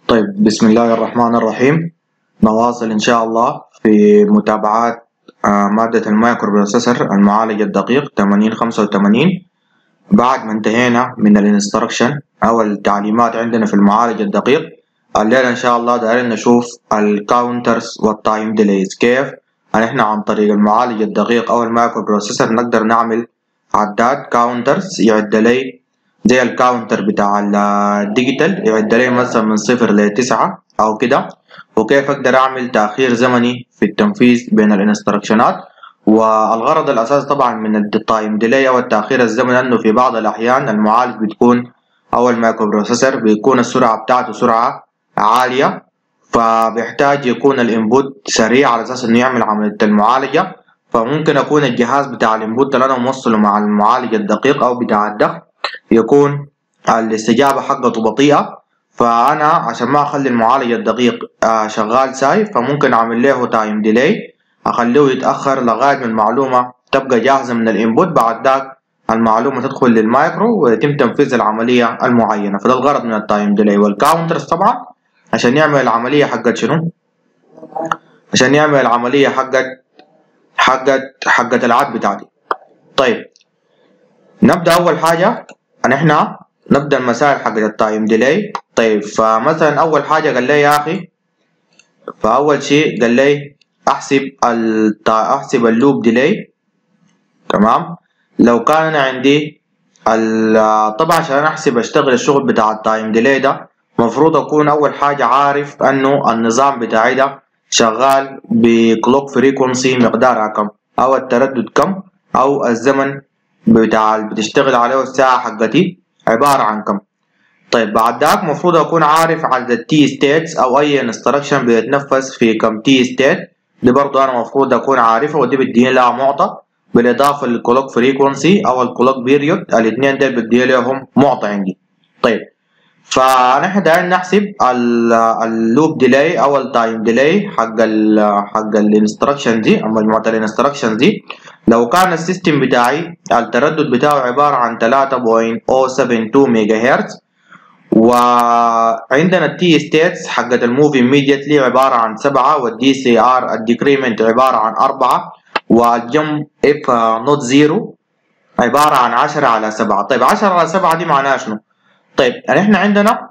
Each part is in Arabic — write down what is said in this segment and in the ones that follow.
طيب، بسم الله الرحمن الرحيم. نواصل إن شاء الله في متابعات مادة المايكرو بروسيسور المعالج الدقيق 8085. بعد ما انتهينا من الانستركشن أو التعليمات عندنا في المعالج الدقيق، الليلة إن شاء الله دايرين نشوف الكاونترز والتايم ديليز. كيف نحن عن طريق المعالج الدقيق أو المايكرو بروسيسور نقدر نعمل عداد كاونترز يعد لي زي الكاونتر بتاع الديجيتال، يعد لي مثلا من 0 ل 9 أو كده، وكيف أقدر أعمل تأخير زمني في التنفيذ بين الانستركشنات. والغرض الأساسي طبعا من التايم ديلي أو التأخير الزمني أنه في بعض الأحيان المعالج بتكون أو المايكرو بروسيسور بيكون السرعة بتاعته سرعة عالية، فبيحتاج يكون الانبوت سريع على أساس إنه يعمل عملية المعالجة. فممكن يكون الجهاز بتاع الانبوت اللي أنا موصله مع المعالج الدقيق أو بتاع الضغط يكون الاستجابة حقته بطيئة، فأنا عشان ما أخلي المعالج الدقيق شغال ساي فممكن أعمل له تايم ديلي، أخليه يتأخر لغاية من المعلومة تبقى جاهزة من الانبوت، بعد ذاك المعلومة تدخل للمايكرو ويتم تنفيذ العملية المعينة. فده الغرض من التايم ديلي. والكاونترز طبعا عشان يعمل العملية حقت شنو؟ عشان يعمل العملية حقت العد بتاعتي. طيب، نبدأ أول حاجة نحن نبدأ المسائل حقت التايم ديلي. طيب، فمثلا أول حاجة قال لي يا أخي، فأول شيء قال لي أحسب اللوب ديلي. تمام. لو كان أنا عندي طبعا عشان أحسب أشتغل الشغل بتاع التايم ديلي ده مفروض أكون أول حاجة عارف أنه النظام بتاعي ده شغال بكلوك فريكونسي مقدارها كم، أو التردد كم، أو الزمن بتاع بتشتغل عليه الساعة حقتي عبارة عن كم. طيب، بعد ذاك مفروض أكون عارف عدد التي ستيتس أو أي انستركشن بيتنفذ في كم تي ستيت، دي برضو أنا مفروض أكون عارفها، ودي بديني لها معطى بالإضافة للكلوك فريكونسي أو الكلوك بيريود، الاتنين دول بدي لهم معطى عندي. طيب، فنحن دايرين نحسب اللوب ديلي أو التايم ديلي حق الانستركشن دي أو مجموعة الانستركشن دي. لو كان السيستم بتاعي التردد بتاعه عبارة عن 3.072 ميجا هرتز، وعندنا التي ستيتس حقت الموف immediately عبارة عن 7، والدي سي ار الديكريمنت عبارة عن 4، والجمب اف نوت زيرو عبارة عن 10/7. طيب، 10/7 دي معناها شنو؟ طيب، احنا عندنا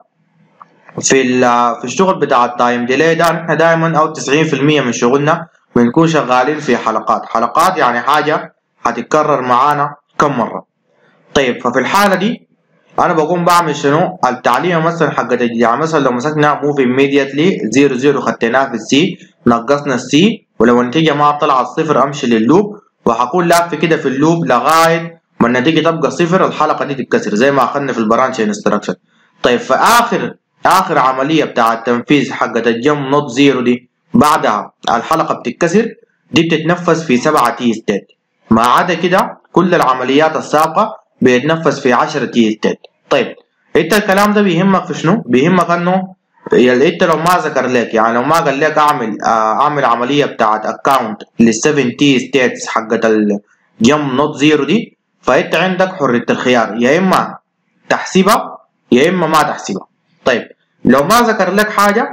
في الشغل بتاع التايم ديلي ده نحن دائما او 90% من شغلنا بنكون شغالين في حلقات، يعني حاجة هتتكرر معانا كم مرة. طيب، ففي الحالة دي انا بقوم بعمل شنو؟ التعليمه مثلا حقت يعني مثلا لو مسكنا موف immediately 00 خدناه في السي، نقصنا السي، ولو النتيجه ما طلعت صفر امشي لللوب، وحكون لاف كده في اللوب لغايه ما النتيجه تبقى صفر، الحلقه دي تتكسر زي ما اخذنا في البرانش انستراكشن. طيب، اخر عمليه بتاع التنفيذ حقت الجم نوت زيرو دي بعدها الحلقه بتتكسر، دي بتتنفذ في 7 تي ستيت. ما عدا كده كل العمليات السابقه بيتنفذ في 10 تي ستيت. طيب، انت الكلام ده بيهمك في شنو؟ بيهمك انه يعني انت لو ما ذكر لك، يعني لو ما قال لك اعمل عمليه بتاعت اكونت لل 7 تي ستيتس حقت الجم نوت زيرو دي، فانت عندك حريه الخيار، يا اما تحسبها يا اما ما تحسبها. طيب، لو ما ذكر لك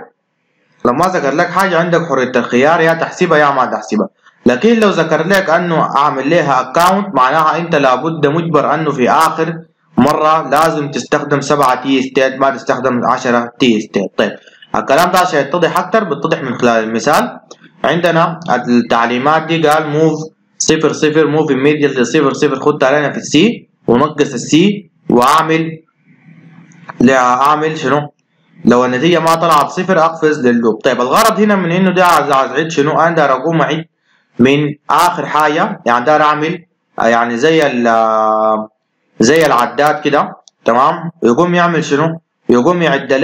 حاجه عندك حريه الخيار، يا تحسبها يا ما تحسبها. لكن لو ذكر لك انه اعمل لها اكونت، معناها انت لابد مجبر انه في اخر مرة لازم تستخدم 7 تي ستيت، ما تستخدم 10 تي ستيت. طيب، الكلام ده عشان يتضح أكتر بيتضح من خلال المثال. عندنا التعليمات دي قال موف 00 موف immediately 00 خدها علينا في السي، ونقص السي وأعمل شنو؟ لو النتيجة ما طلعت صفر أقفز لللوب. طيب، الغرض هنا من إنه ده عايز أعيد شنو؟ أنا داير أقوم أعيد من آخر حاجة، يعني داير أعمل يعني زي العداد كده. تمام. يقوم يعمل شنو؟ يقوم يعد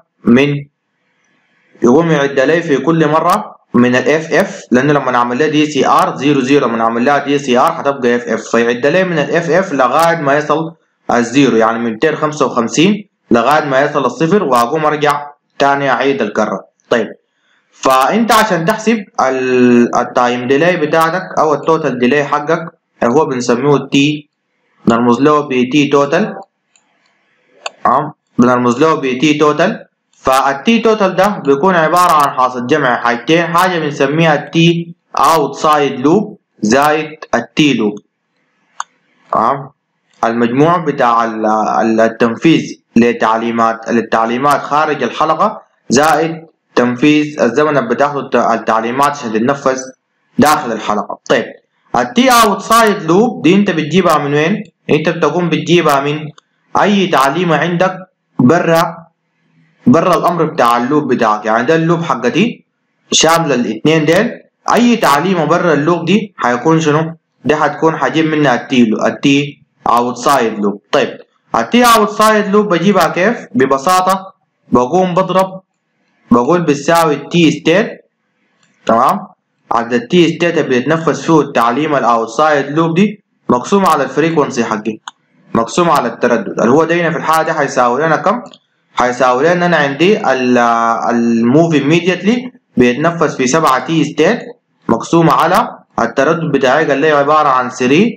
لي في كل مرة من الاف اف، لأنه لما نعمل لها دي سي ار 00 لما نعمل لها دي سي ار هتبقى اف اف، فيعد لي من الاف اف لغاية ما يصل الزيرو، يعني من 255 لغاية ما يصل الصفر، وأقوم أرجع تاني أعيد الكرة. طيب، فأنت عشان تحسب التايم ديلي بتاعتك أو التوتال ديلي حقك هو بنسميه التي، بنرمز له ب تي توتال. بنرمز له ب تي توتال. فالتي توتال ده بيكون عبارة عن حاصل جمع حاجتين، حاجة بنسميها التي اوتسايد لوب زائد التي لوب. تمام. المجموع بتاع التنفيذ للتعليمات خارج الحلقة زائد تنفيذ الزمن اللي بتاخده التعليمات عشان تتنفذ داخل الحلقة. طيب التي اوتسايد لوب دي انت بتجيبها من وين؟ انت بتقوم بتجيبها من اي تعليمة عندك برا الامر بتاع اللوب بتاعك. يعني ده اللوب حقتي شاملة الاثنين ديل، اي تعليمة برا اللوب دي هيكون شنو؟ ده هتكون هجيب منها التي اوتسايد لوب. طيب التي اوتسايد لوب بجيبها كيف؟ ببساطة بقوم بقول بتساوي التي ستيت، تمام، عدد التي ستيت اللي بيتنفذ فيه التعليمة الاوتسايد لوب دي مقسوم على الفريكونسي حقي، مقسوم على التردد اللي هو دينا في الحالة دي هيساوي لنا كم؟ هيساوي لنا انا عندي الموف immediately بيتنفذ في 7 تي ستيت مقسومة على التردد بتاعي قال لي عبارة عن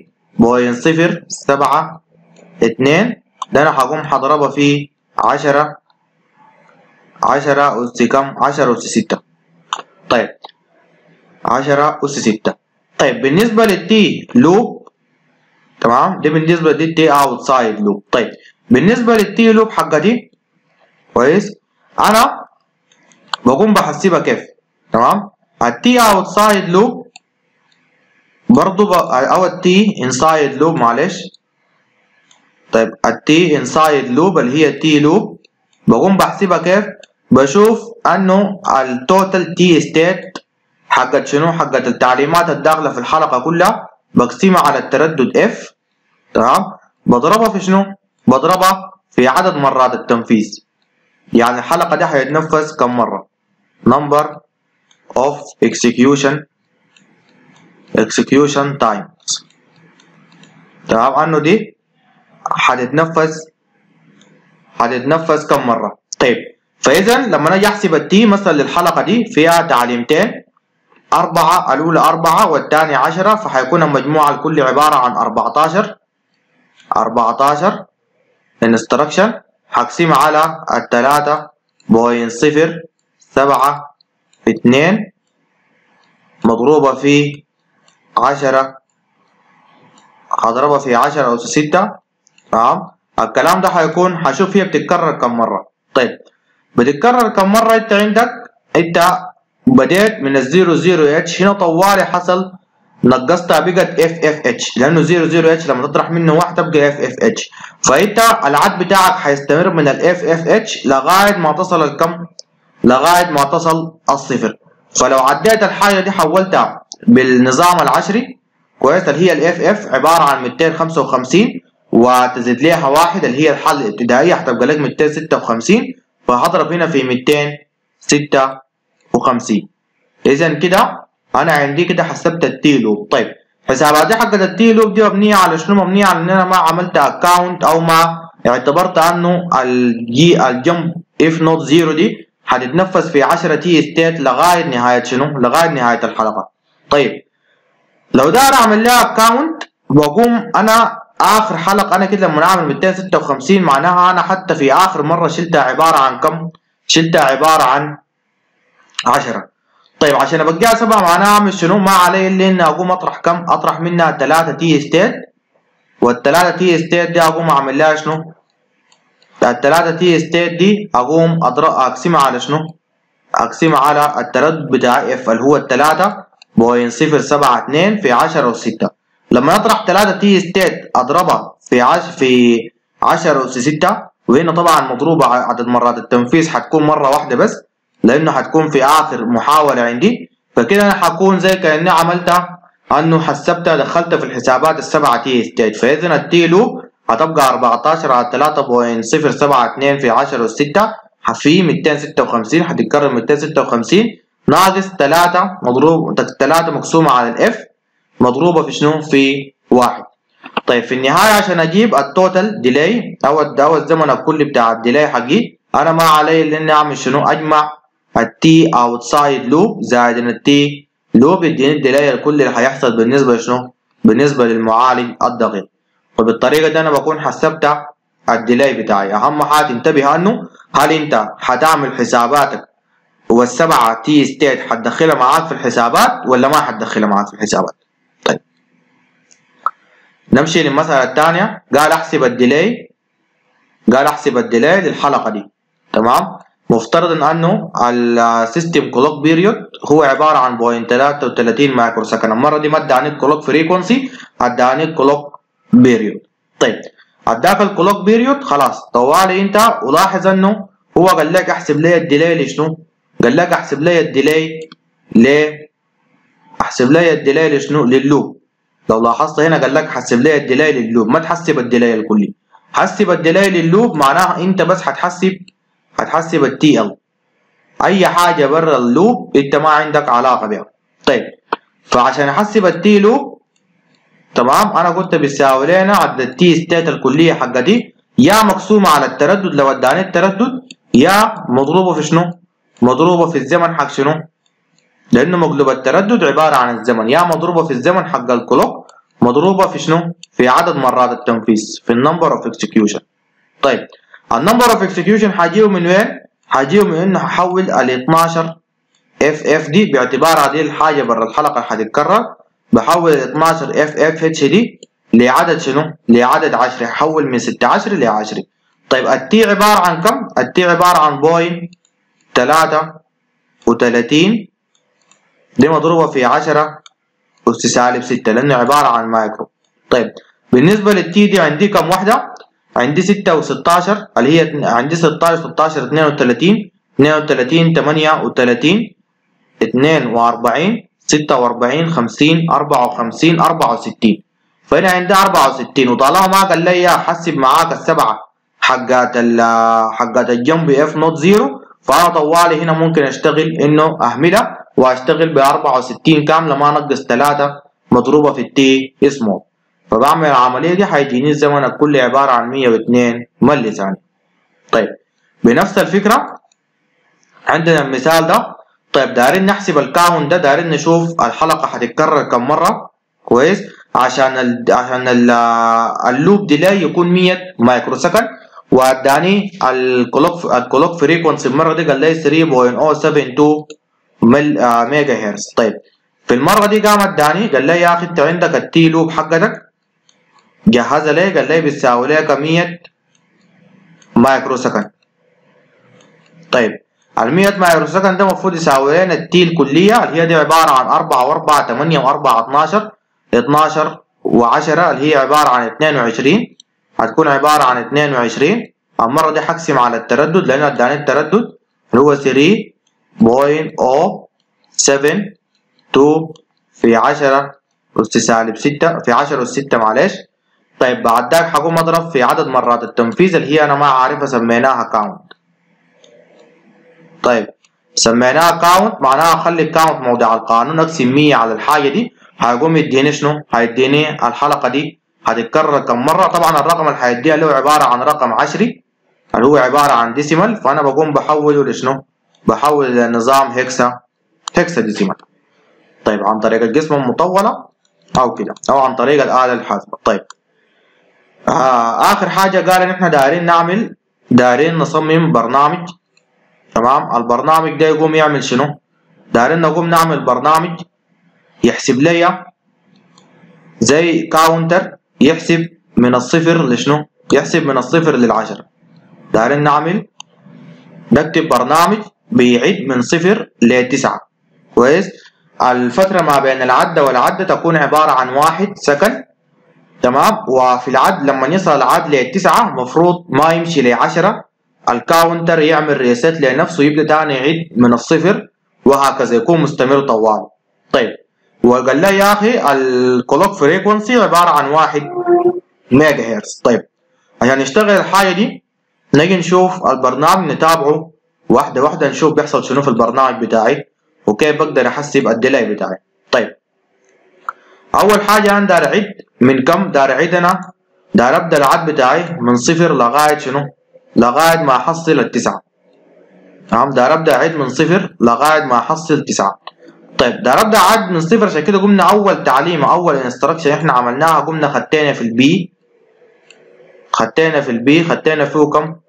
3.072. ده انا هقوم هضربها في 10 أس كم؟ 10 أس 6. طيب 10 أس 6. طيب بالنسبة للتي لوب، تمام، ده بالنسبة للتي اوتسايد لوب. طيب بالنسبة للتي لوب حقتي كويس، انا بقوم بحسبها كيف؟ تمام، التي اوتسايد لوب برضو او التي انسايد لوب معلش. طيب التي انسايد لوب اللي هي التي لوب بقوم بحسبها كيف؟ بشوف انه التوتال تي ستيت حقت شنو؟ حقت التعليمات الداخله في الحلقه كلها بقسمها على التردد اف، تمام، بضربها في شنو؟ بضربها في عدد مرات التنفيذ. يعني الحلقه دي هيتنفذ كم مره؟ number of execution times، تمام، انه دي هتتنفذ كم مره. طيب فاذا لما اجي احسب التي مثلا للحلقه دي فيها تعليمتين، 4 الاولى 4 والثانيه 10، فهيكون المجموع الكلي عباره عن 14 instruction هقسمها على 3.072 مضروبة في 10، هضربها في 10 أس 6. تمام، الكلام ده هشوف هي بتتكرر كم مرة. طيب بتتكرر كم مرة؟ انت عندك بديت من الزيرو زيرو اتش، هنا طوالي حصل نقصتها بقت اف اف اتش، لانه زيرو زيرو اتش لما تطرح منه واحد تبقى اف اف اتش، فانت العد بتاعك هيستمر من الاف اف اتش لغايه ما تصل الكم؟ لغايه ما تصل الصفر. فلو عديت الحاجه دي حولتها بالنظام العشري كويس اللي هي الاف اف عباره عن 255 وتزيد ليها واحد اللي هي الحل الابتدائيه هتبقى لك 256، فهضرب هنا في 256. اذا كده انا عندي كده حسبت التي لوب. طيب حساباتي حقت التي لوب دي مبنيه على شنو؟ مبنيه على ان انا ما عملت اكونت او ما اعتبرت انه الجمب اف نوت زيرو دي هتتنفذ في 10 تي ستيت لغايه نهايه شنو؟ لغايه نهايه الحلقه. طيب لو داير اعمل لها اكونت واقوم انا اخر حلقه انا كده لما اعمل 256 معناها انا حتى في اخر مره شلتها عباره عن كم؟ شلتها عباره عن 10. طيب عشان ابقيها 7 معناها اعمل شنو؟ ما علي الا اني اقوم اطرح كم؟ اطرح منها 3 تي ستيت، وال3 تي ستيت دي اقوم اعمل لها شنو؟ ال3 تي ستيت دي اقوم اقسمها على شنو؟ اقسمها على التردد بتاع اف اللي هو 3.072 في 10 أس 6. لما اطرح 3 تي ستيت اضربها في 10 أس 6، وهنا طبعا مضروبه عدد مرات التنفيذ حتكون مره واحده بس لانه حتكون في اخر محاوله عندي، فكده انا حكون زي كاني عملتها انه حسبتها دخلتها في الحسابات السبعه تي ستيت. فاذا التي لوب هتبقى 14 على 3.072 في 10 أس 6 في 256 هتتكرر 256 ناقص 3 مضروب 3 مقسومه على الاف مضروبه في شنو؟ في 1. طيب في النهايه عشان اجيب التوتال ديلي او الزمن الكلي بتاع الديلي حقي انا ما علي الا اني اعمل شنو؟ اجمع التي اوتسايد لوب زائد التي لوب يديني الديلي الكلي اللي هيحصل بالنسبه لشنو؟ بالنسبه للمعالج الدقيق. وبالطريقه دي انا بكون حسبت الديلي بتاعي. اهم حاجه تنتبه انه هل انت هتعمل حساباتك والسبعة تي ستيت هتدخلها معاك في الحسابات ولا ما هتدخلها معاك في الحسابات؟ طيب نمشي للمسألة الثانية. قال احسب الديلي للحلقة دي. تمام. مفترضا انه السيستم كلوك بيريود هو عبارة عن 0.33 مايكرو سكند. المرة دي ما اداني كلوك فريكونسي، اداني كلوك بيريود. طيب اداك الكلوك بيريود خلاص طوالي انت ولاحظ انه هو قال لك احسب لي الديلي لشنو؟ قال لك احسب لي الديلي لشنو؟ لللوب. لو لاحظت هنا قال لك حسب لي الديلي لللوب، ما تحسب الديلي الكلي. حسب الديلي لللوب معناها انت بس هتحسب التي ال. اي حاجه برا اللوب انت ما عندك علاقه بها. طيب فعشان احسب التي لوب تمام انا قلت بيساوي لنا عدد التي ستيت الكليه حقتي يا مقسومه على التردد لو اداني التردد، يا مضروبه في شنو؟ مضروبه في الزمن حق شنو؟ لانه مقلوب التردد عباره عن الزمن، يا مضروبه في الزمن حق الكلوك مضروبه في شنو؟ في عدد مرات التنفيذ، في النمبر اوف اكسكيوشن. طيب النمبر اوف اكسكيوشن حجيبه من وين؟ حجيبه من انه هحول ال 12 اف دي باعتبار هذه الحاجه برا الحلقه حتتكرر، بحول ال 12 اف اتش دي لعدد شنو؟ لعدد 10. هحول من 16 ل 10. طيب التي عباره عن كم؟ التي عباره عن 0.33 دي مضروبه في 10 أس سالب 6 لانه عباره عن مايكرو. طيب بالنسبه للتي دي عندي كم وحده؟ عندي 6 و16 اللي هي عندي 16 16 32 32 38 42 46 50 54 64. فهنا عندي 64 وطالما ما قال لي حسب معاك السبعه حقات الجنب اف نوت زيرو، فانا طوالي هنا ممكن اشتغل انه اهملها واشتغل ب 64 كامله ما نقص 3 مضروبه في التي اسمه. فبعمل العمليه دي هيجيني الزمن الكلي عباره عن 102 ملي ثانيه. طيب بنفس الفكره عندنا المثال ده. طيب دايرين نحسب الكاونت ده، دايرين نشوف الحلقه هتتكرر كم مره كويس عشان اللوب ديلي يكون 100 مايكرو سكند، واداني الكلوك فريكونسي المره دي قال لي 3.072 ميجا هرتز. طيب في المره دي قام اداني قال لي يا اخي انت عندك التي لوب حقتك جهزها لي، قال لي بتساوي لك 100 مايكرو سكند. طيب ال 100 مايكرو سكند ده المفروض يساوي لنا التي الكليه اللي هي دي عباره عن 4 و4 8 و4 12 12 و10 اللي هي عباره عن 22. هتكون عباره عن 22. المره دي حقسم على التردد لانه اداني التردد اللي هو 3.072 في 10 أس سالب 6 في 10 أس 6 معلش. طيب بعد ذاك حقوم اضرب في عدد مرات التنفيذ اللي هي انا ما عارفها سميناها كاونت. طيب سميناها كاونت معناها اخلي الكاونت موضع القانون اقسم 100 على الحاجه دي، هيقوم يديني شنو؟ هيديني الحلقه دي هتتكرر كم مره. طبعا الرقم اللي هيديها له عباره عن رقم عشري اللي هو عباره عن ديسيمال، فانا بقوم بحوله لشنو؟ بحول لنظام هكسا ديسيمال. طيب عن طريق القسمه المطوله او كده او عن طريق الاله الحاسبه. طيب اخر حاجه قال ان احنا دايرين نصمم برنامج. تمام. البرنامج ده يقوم يعمل شنو؟ دايرين نقوم نعمل برنامج يحسب لي زي كاونتر يحسب من الصفر لشنو؟ يحسب من الصفر للعشرة. دايرين نكتب برنامج بيعد من صفر لتسعة كويس. الفترة ما بين العدة والعدة تكون عبارة عن 1 سكند. تمام. وفي العد لما يصل العد لتسعة مفروض ما يمشي ل10 الكاونتر يعمل ريست لنفسه يبدأ تاني يعد من الصفر وهكذا يكون مستمر طوال. طيب وقال لي يا اخي الكلوك فريكونسي عبارة عن 1 ميجا هرتز. طيب عشان نشتغل الحاجة دي نجي نشوف البرنامج نتابعه واحدة واحدة نشوف بيحصل شنو في البرنامج بتاعي وكيف بقدر احسب الديلي بتاعي. طيب اول حاجة انا داير اعد من كم؟ داير اعد انا داير ابدا العد بتاعي من صفر لغاية شنو؟ لغاية ما احصل التسعة. تمام. داير ابدا اعد من صفر لغاية ما احصل 9. طيب داير ابدا اعد من صفر. عشان كده قمنا اول تعليمة اول انستراكشن احنا عملناها قمنا خدتنا في البي خدتنا فيه كم؟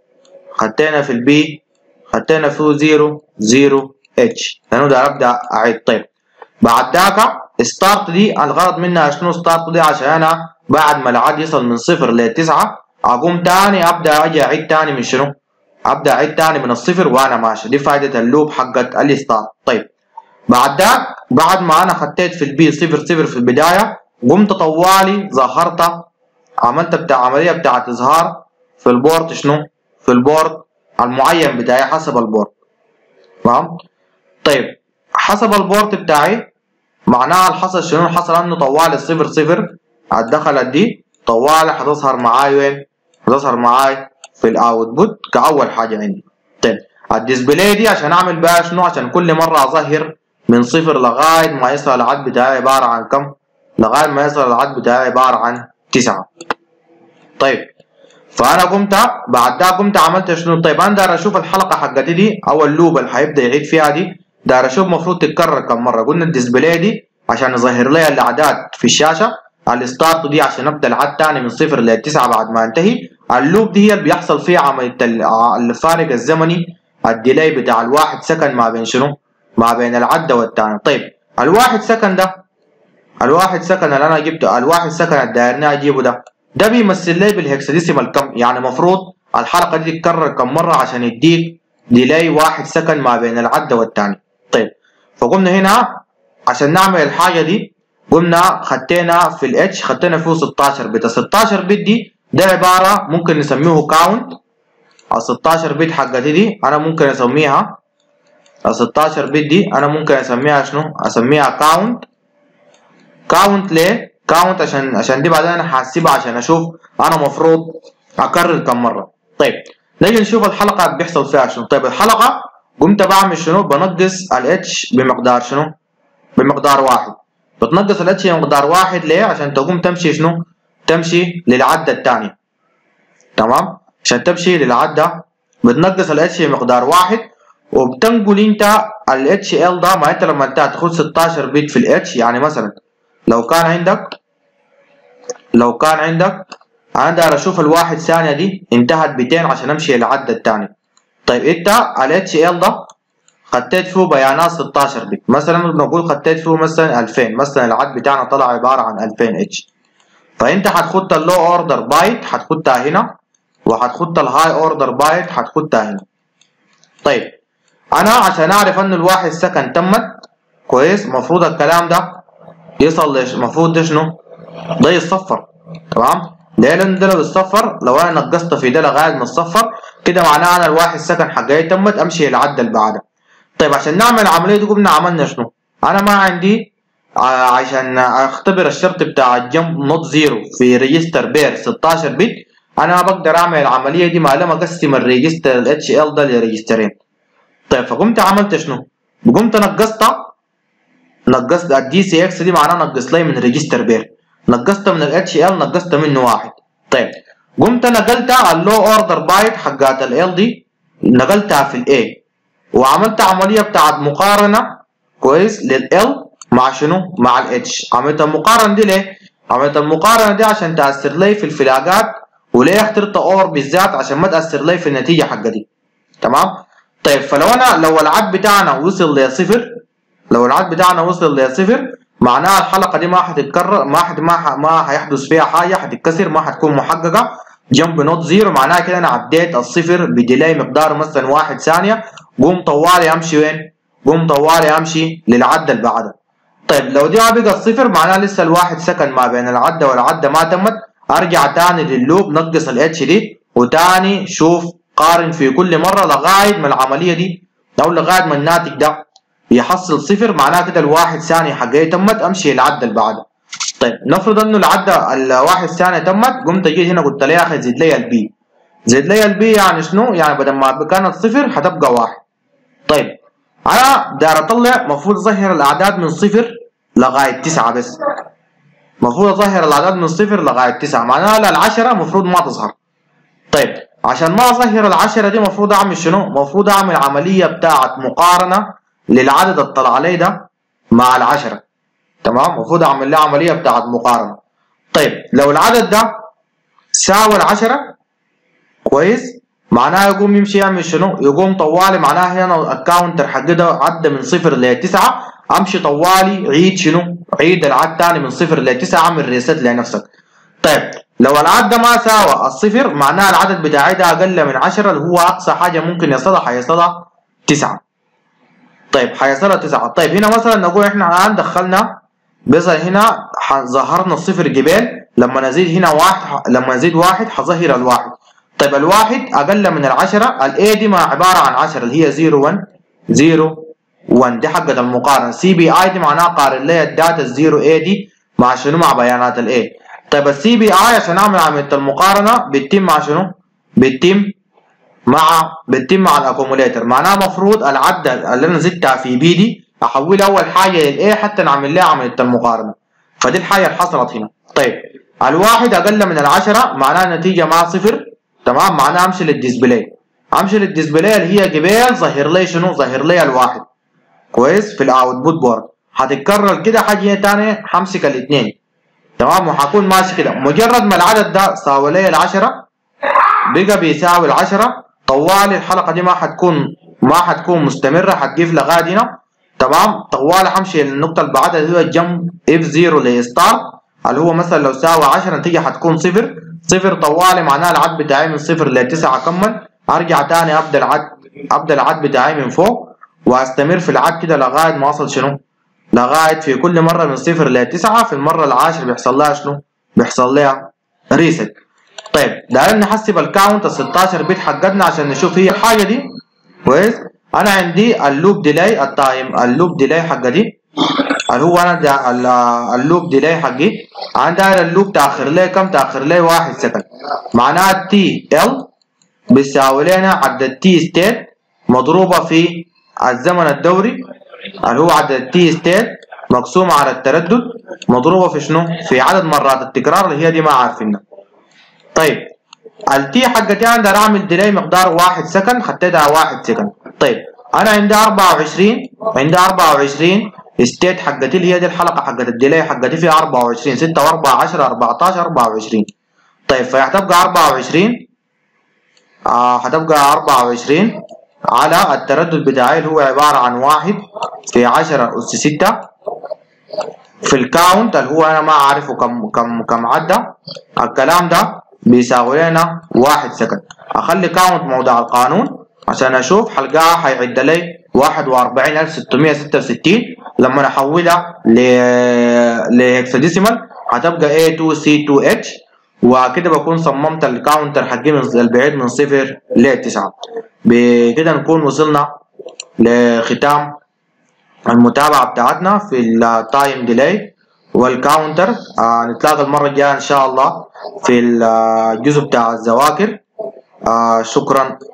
خدتنا في البي خدتنا فيه 0 0 اتش، لانه ده ابدا اعيد. طيب بعد ذاك ستارت دي الغرض منها شنو؟ ستارت دي عشان انا بعد ما العد يصل من 0 ل 9 اقوم تاني ابدا اجي اعيد تاني من شنو؟ ابدا اعيد تاني من الصفر وانا ماشي. دي فائده اللوب حقت الستارت. طيب بعد ذاك بعد ما انا خديت في البي 0 0 في البدايه، قمت طوالي ظهرت عملت عمليه بتاعت اظهار في البورت شنو؟ في البورت المعين بتاعي حسب البورت. تمام؟ طيب حسب البورت بتاعي معناها الحصل شنو؟ الحصل انه طوال الصفر صفر الدخلت دي طوالي هتظهر معاي وين؟ هتظهر معاي في الاوتبوت كاول حاجه عندي. طيب الديسبلاي دي عشان اعمل بها شنو؟ عشان كل مره اظهر من صفر لغايه ما يصل العد بتاعي عباره عن كم؟ لغايه ما يصل العد بتاعي عباره عن 9. طيب فانا قمت بعد ده قمت عملت شنو؟ طيب انا داير اشوف الحلقه حقتي دي او اللوب اللي هيبدا يعيد فيها دي، داير اشوف المفروض تتكرر كم مره. قلنا الديسبلاي دي عشان يظهر لي الاعداد في الشاشه، الستارت دي عشان ابدا العد تاني من 0 ل 9 بعد ما انتهي. اللوب دي هي اللي بيحصل فيها عمليه الفارق الزمني، الديلي بتاع الواحد سكند ما بين شنو؟ ما بين العد والتاني. طيب الواحد سكند ده، الواحد سكند اللي انا جبته، الواحد سكند اللي دايرني اجيبه ده بيمثل لي بالهكساديسيمال كم؟ يعني المفروض الحلقه دي تتكرر كم مره عشان يديك ديلي 1 سكند ما بين العد والتاني. طيب فقمنا هنا عشان نعمل الحاجه دي قمنا خدتنا في الاتش خدتنا فيه 16 بت. ال 16 بت دي ده عباره ممكن نسميه كاونت. ال 16 بت حقتي دي انا ممكن اسميها، ال 16 بت دي انا ممكن اسميها شنو؟ اسميها كاونت. كاونت ليه؟ كاونت عشان دي بعدين انا هحسبها عشان اشوف انا مفروض اكرر كم مره. طيب نيجي نشوف الحلقه بيحصل فيها شنو. طيب الحلقه قمت بعمل شنو؟ بنقص الاتش بمقدار شنو؟ بمقدار 1. بتنقص الاتش بمقدار 1 ليه؟ عشان تقوم تمشي شنو؟ تمشي للعده الثانيه. تمام؟ عشان تمشي للعده بتنقص الاتش بمقدار 1 وبتنقل انت الاتش ال ده. ما انت لما انت تاخد 16 بت في الاتش، يعني مثلا لو كان عندك انا داير اشوف الواحد ثانيه دي انتهت 200 عشان امشي للعد الثاني. طيب انت الاتش ال ده خديت فيه بيانات 16 بت، مثلا بنقول خديت فيه مثلا 2000، مثلا العد بتاعنا طلع عباره عن 2000 اتش. فانت هتخد اللو اوردر بايت هتخدها هنا، وهتخد الهاي اوردر بايت هتخدها هنا. طيب انا عشان اعرف ان الواحد سكند تمت كويس المفروض الكلام ده يصل المفروض ده شنو؟ ده يتصفر. تمام؟ ليه؟ لان ده لو يتصفر، لو انا نقصت في ده لغايه ما يتصفر كده معناه انا الواحد سكند حقي تمت امشي العد اللي بعدها. طيب عشان نعمل العمليه دي قمنا عملنا شنو؟ انا ما عندي عشان اختبر الشرط بتاع الجمب نوت زيرو في ريجستر بير 16 بت، انا ما بقدر اعمل العمليه دي ما لما اقسم الريجستر الاتش ال ده لريجسترين. طيب فقمت عملت شنو؟ قمت نقصت الدي سي اكس دي معناها نقص لي من ريجستر بير، نقصت من الاتش ال نقصت منه 1. طيب قمت نقلت اللو اوردر بايت حقات ال دي نقلتها في الاي وعملت عمليه بتاعت مقارنه كويس لل مع شنو؟ مع الاتش. عملت المقارنه دي ليه؟ عملت المقارنه دي عشان تاثر لي في الفلاجات، وليه اخترت اور بالذات عشان ما تاثر لي في النتيجه حق دي. تمام؟ طيب لو العد بتاعنا وصل لصفر، لو العد بتاعنا وصل لصفر معناها الحلقه دي ما هتتكرر، ما هيحدث فيها حاجه، هتتكسر، ما هتكون محققه. جنب نوت زيرو معناها كده انا عديت الصفر بديلي مقداره مثلا 1 ثانيه، قوم طوالي امشي وين؟ قوم طوالي امشي للعد اللي بعدها. طيب لو دي ما بقت صفر معناها لسه الواحد سكند ما بين العده والعده ما تمت، ارجع تاني لللوب نقص الاتش دي وتاني شوف قارن في كل مره لغايه ما العمليه دي او لغايه ما الناتج ده يحصل صفر، معناها كده الواحد ثانيه حقي تمت امشي العده اللي بعدها. طيب نفرض انه العده الواحد ثانيه تمت، قمت جيت هنا قلت له يا اخي زد لي البي. زد لي البي يعني شنو؟ يعني بدل ما كانت صفر هتبقى 1. طيب انا داير اطلع مفروض اظهر الاعداد من صفر لغايه 9 بس. مفروض اظهر الاعداد من صفر لغايه 9، معناها ال10 مفروض ما تظهر. طيب عشان ما اظهر ال10 دي مفروض اعمل شنو؟ مفروض اعمل عمليه بتاعه مقارنه للعدد اللي طلع لي ده مع ال10. تمام؟ المفروض اعمل له عمليه بتاعت مقارنه. طيب لو العدد ده ساوى ال10 كويس، معناها يقوم يمشي يعمل شنو؟ يقوم طوالي، معناها هنا الكاونتر حقي ده عدى من 0 ل 9، امشي طوالي عيد شنو؟ عيد العد تاني من 0 ل 9، اعمل ريست لنفسك. طيب لو العد ده ما ساوى الصفر معناها العدد بتاعي ده اقل من 10 اللي هو اقصى حاجه ممكن يصلها حيصلها 9. طيب حيصلها 9. طيب هنا مثلا نقول احنا الان دخلنا بيظهر هنا ظهرنا الصفر جبال، لما نزيد هنا واحد، لما نزيد واحد حظهر الواحد. طيب الواحد اقل من العشرة، الاي دي ما عباره عن 10 اللي هي 0 1 0 1 دي حقت المقارنه. سي بي اي دي معناها قارن لي الداتا الزيرو اي دي مع شنو؟ مع بيانات الاي. طيب السي بي اي عشان اعمل عمليه المقارنه بتتم مع شنو؟ بتتم مع الاكوموليتر. معناها المفروض العد اللي انا زدتها في بي دي احولها اول حاجه للاي حتى نعمل لها عمليه المقارنه. فدي الحاجه اللي حصلت هنا. طيب الواحد اقل من العشرة معناها النتيجه مع صفر، تمام؟ معناها امشي للديسبلاي، امشي للديسبلاي اللي هي جبال ظهر لي شنو؟ ظهر لي الواحد كويس في الاوتبوت بورد. هتتكرر كده حاجه ثانيه، همسك الاثنين تمام وهكون ماشي كده. مجرد ما العدد ده ساوى لي العشرة بقى بيساوي العشرة، طوالي الحلقه دي ما حتكون مستمره، هتقف لغايه هنا تمام. طوالي همشي للنقطه اللي بعدها اللي هو الجمب اف 0 لستارت اللي هو مثلا لو ساوى 10 النتيجه هتكون صفر. صفر طوالي معناها العد بتاعي من 0 ل 9 اكمل، ارجع تاني ابدا العد بتاعي من فوق واستمر في العد كده لغايه ما اوصل شنو؟ لغايه في كل مره من 0 ل 9 في المره العاشره بيحصل لها شنو؟ بيحصل لها ريست. طيب دايرين نحسب الكاونت ال 16 بت حقتنا عشان نشوف هي الحاجه دي كويس. انا عندي اللوب ديلاي التايم، اللوب ديلاي حق دي اللي هو انا اللوب ديلاي حقي انا داير اللوب تاخر لي كم؟ تاخر لي 1 سكند. معناها التي ال بيساوي لنا عدد التي ستيت مضروبه في الزمن الدوري اللي هو عدد التي ستيت مقسومه على التردد مضروبه في شنو؟ في عدد مرات التكرار اللي هي دي ما عارفينها. طيب التي حقتي انا اقدر اعمل ديلاي مقدار 1 سكند، خدتها 1 سكند. طيب انا عندي 24 ستيت حقتي اللي هي دي الحلقه حقت الديلاي حقتي فيها 24 6 و4 10 14 24. طيب فهتبقى 24 هتبقى 24 على التردد بتاعي اللي هو عباره عن 1 في 10 أس 6 في الكاونت اللي هو انا ما عارفه كم عدى. الكلام ده بيساوي لنا 1 سكند. اخلي كاونت موضع القانون عشان اشوف حلقاها حيعد لي 41666. لما احولها لهكساديسيمال هتبقى A2C2H وكده بكون صممت الكاونتر حقي من البعيد من 0 ل 9. بكده نكون وصلنا لختام المتابعة بتاعتنا في التايم ديلاي والكاونتر. نتلاقى المرة الجاية إن شاء الله في الجزء بتاع الذواكر. شكرا.